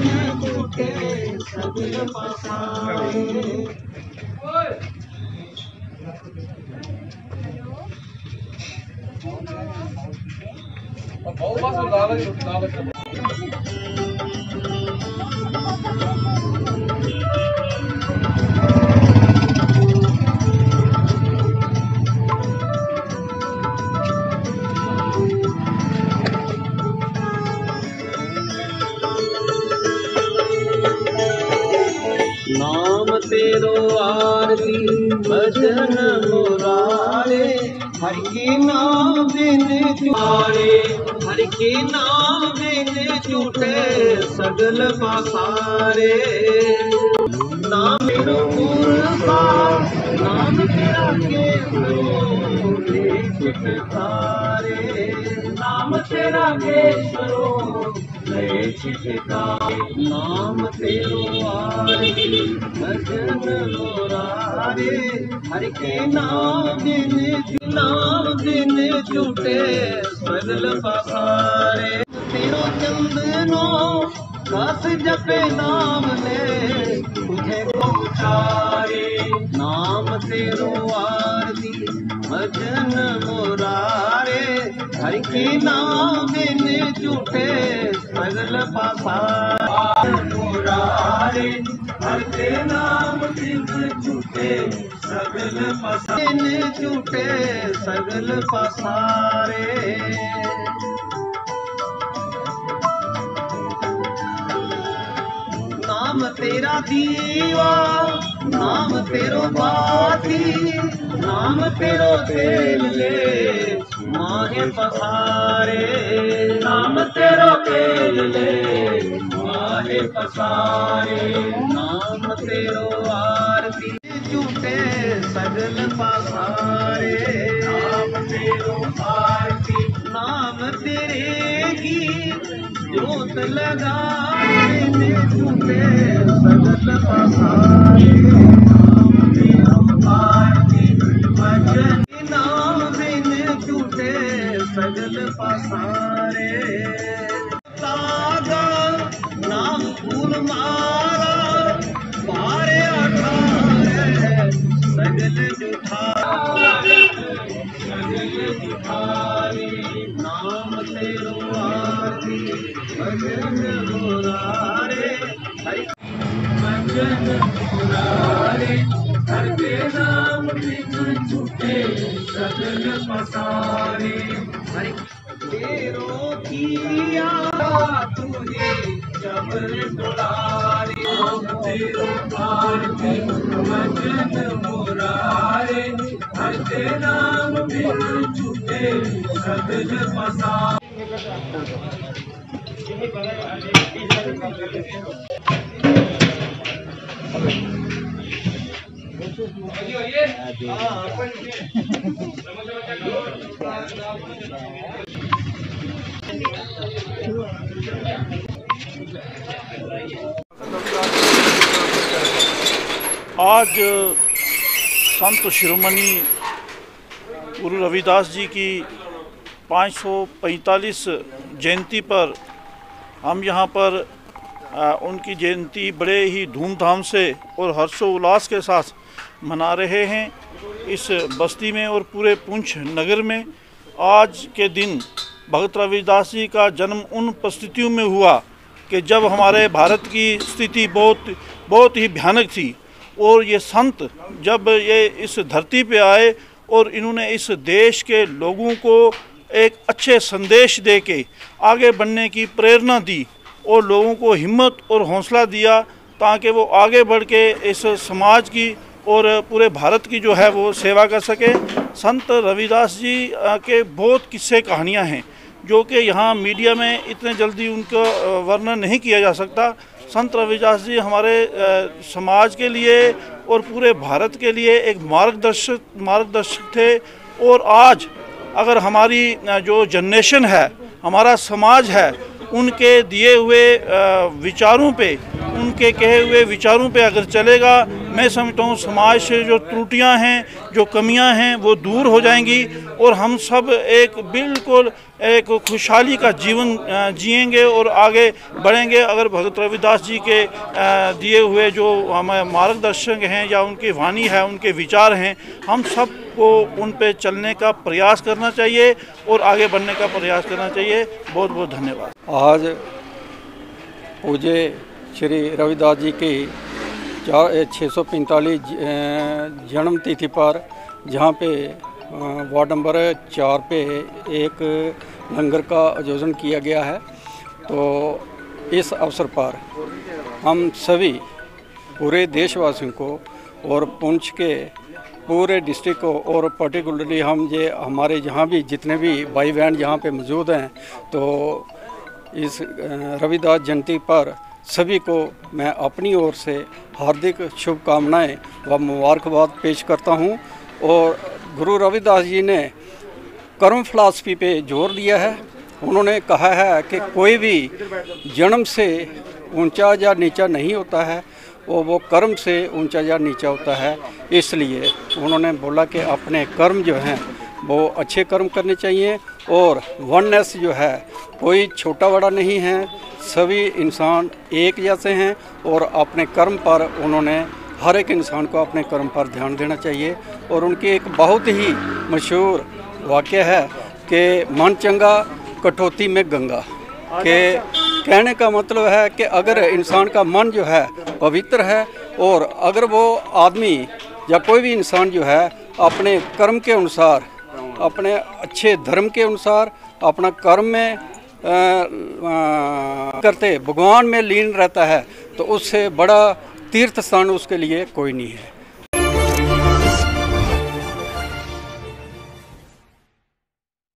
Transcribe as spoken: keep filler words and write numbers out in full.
टूटे सगल पसारे। नाम तेरो आरती भजन मुरारे, हर के नाम बिन चुरारे, हर के नाम बिन छूटे सगल पसारे। नाम तेरो मूर्खा नाम तेरा केसरो तारे, नाम तेरा केसरो नाम तेरो आरती भजन मुरारे, हर के नाम दिन नाम दिन छूटे सगल पसारे। तेरो चंदनो बस जपे नाम ले तुझे पहुँचारे। नाम तेरो आरती भजन मुरारे, हर के नाम दिन छूटे सगल पसारे। मुरारे हर के नाम दिन छूटे सगल पसारे, छूटे सगल पसारे। नाम तेरा दीवा नाम तेरो बाती, नाम तेरो तेल ले माहे पसारे। नाम तेरो तेल ले माहे पसारे, नाम तेरो आरती छूटे सगल पसारे। नाम तेरो आरती नाम तेरे की जोत लगाए छूटे सगल पसारे। नाम तेरो आरती भजन नाम बिन छूटे सगल पसारे। सागा नाम फूल मारा बारे अठारे सगल जुठारे, सगल जुठारे। नाम तेरो आरती भजन मुरारे, भजन मुरारे, हर के नाम बिन छूटे सगल पसारे। तेरो किया तुझे जबर दुलारे, नाम तेरो आरती भजन मुरारे, हर के नाम बिन छूटे सगल पसारे। आज संत शिरोमणि गुरु रविदास जी की पाँच सौ पैंतालीस जयंती पर हम यहाँ पर आ, उनकी जयंती बड़े ही धूमधाम से और हर्षोल्लास के साथ मना रहे हैं इस बस्ती में और पूरे पुंछ नगर में। आज के दिन भगत रविदास जी का जन्म उन परिस्थितियों में हुआ कि जब हमारे भारत की स्थिति बहुत बहुत ही भयानक थी, और ये संत जब ये इस धरती पे आए और इन्होंने इस देश के लोगों को एक अच्छे संदेश दे के आगे बढ़ने की प्रेरणा दी और लोगों को हिम्मत और हौसला दिया ताकि वो आगे बढ़ के इस समाज की और पूरे भारत की जो है वो सेवा कर सके। संत रविदास जी के बहुत किस्से कहानियाँ हैं जो कि यहाँ मीडिया में इतने जल्दी उनका वर्णन नहीं किया जा सकता। संत रविदास जी हमारे समाज के लिए और पूरे भारत के लिए एक मार्गदर्शक मार्गदर्शक थे। और आज अगर हमारी जो जनरेशन है, हमारा समाज है, उनके दिए हुए विचारों पे, उनके कहे हुए विचारों पे अगर चलेगा, मैं समझता हूँ समाज से जो त्रुटियां हैं, जो कमियां हैं, वो दूर हो जाएंगी और हम सब एक बिल्कुल एक खुशहाली का जीवन जिएंगे और आगे बढ़ेंगे। अगर भगत रविदास जी के दिए हुए जो हमारे मार्गदर्शक हैं या उनकी वाणी है, उनके विचार हैं, हम सब को उन पे चलने का प्रयास करना चाहिए और आगे बढ़ने का प्रयास करना चाहिए। बहुत बहुत धन्यवाद। आज पूज्य श्री रविदास जी की चार छः सौ पैंतालीस जन्म तिथि पर जहाँ पे वार्ड नंबर चार पे एक लंगर का आयोजन किया गया है, तो इस अवसर पर हम सभी पूरे देशवासियों को और पुंछ के पूरे डिस्ट्रिक्ट को और पर्टिकुलरली हम ये हमारे जहाँ भी जितने भी भाई बहन यहाँ पे मौजूद हैं, तो इस रविदास जयंती पर सभी को मैं अपनी ओर से हार्दिक शुभकामनाएं व मुबारकबाद पेश करता हूं। और गुरु रविदास जी ने कर्म फिलॉसफी पे जोर दिया है। उन्होंने कहा है कि कोई भी जन्म से ऊंचा या नीचा नहीं होता है, वो वो कर्म से ऊंचा या नीचा होता है। इसलिए उन्होंने बोला कि अपने कर्म जो हैं वो अच्छे कर्म करने चाहिए और वननेस जो है कोई छोटा बड़ा नहीं है, सभी इंसान एक जैसे हैं और अपने कर्म पर उन्होंने हर एक इंसान को अपने कर्म पर ध्यान देना चाहिए। और उनकी एक बहुत ही मशहूर वाक्य है कि मन चंगा कटौती में गंगा, के कहने का मतलब है कि अगर इंसान का मन जो है पवित्र है और अगर वो आदमी या कोई भी इंसान जो है अपने कर्म के अनुसार, अपने अच्छे धर्म के अनुसार अपना कर्म में आ, आ, करते भगवान में लीन रहता है, तो उससे बड़ा तीर्थ स्थान उसके लिए कोई नहीं है।